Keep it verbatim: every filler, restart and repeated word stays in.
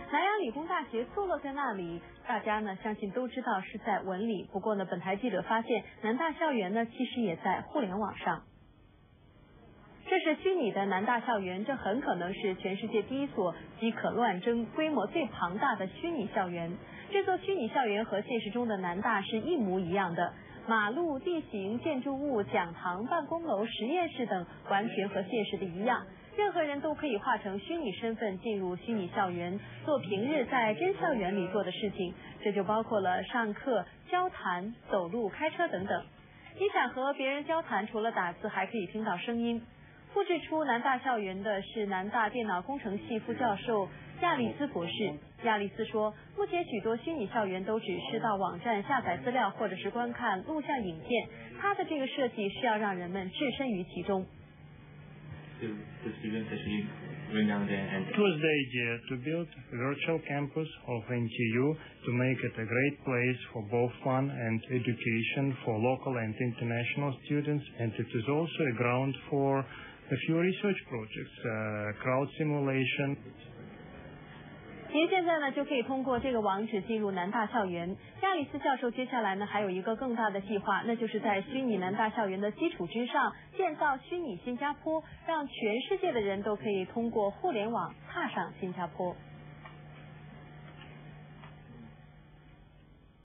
南洋理工大学坐落在那里，大家呢相信都知道是在文理。不过呢，本台记者发现，南大校园呢其实也在互联网上。这是虚拟的南大校园，这很可能是全世界第一所饥渴乱争、规模最庞大的虚拟校园。这座虚拟校园和现实中的南大是一模一样的，马路、地形、建筑物、讲堂、办公楼、实验室等完全和现实的一样。任何人都可以化成虚拟身份进入虚拟校园，做平日在真校园里做的事情，这就包括了上课、交谈、走路、开车等等。你想和别人交谈，除了打字，还可以听到声音。复制出南大校园的是南大电脑工程系副教授亚历斯博士。亚历斯说，目前许多虚拟校园都只是到网站下载资料，或者是观看录像影片。他的这个设计是要让人们置身于其中。 The students actually went down there and it was the idea to build a virtual campus of N T U to make it a great place for both fun and education for local and international students, and it is also a ground for a few research projects, uh, crowd simulation. 您现在呢就可以通过这个网址进入南大校园。亚里斯教授接下来呢还有一个更大的计划，那就是在虚拟南大校园的基础之上建造虚拟新加坡，让全世界的人都可以通过互联网踏上新加坡。